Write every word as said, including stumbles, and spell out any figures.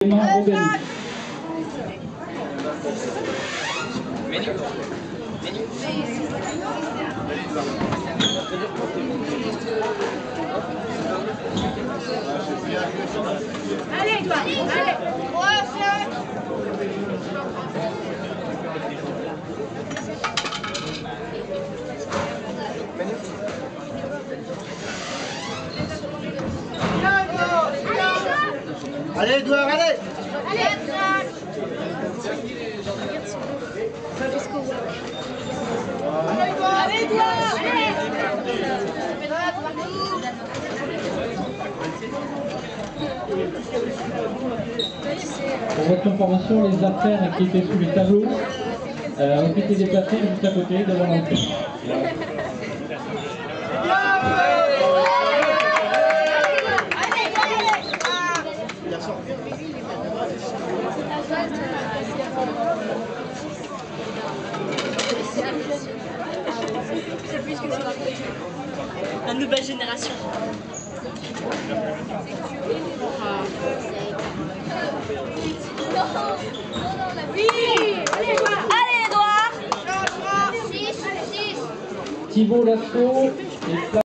Allez, toi, allez. Allez, Edouard, allez. Allez, Allez, Edouard. Pour votre information, les artères qui étaient sous les tableaux euh, ont été déplacées juste à côté devant l'entrée. La nouvelle génération. Oui. Allez, Edouard. six, six. Thibault Lassault et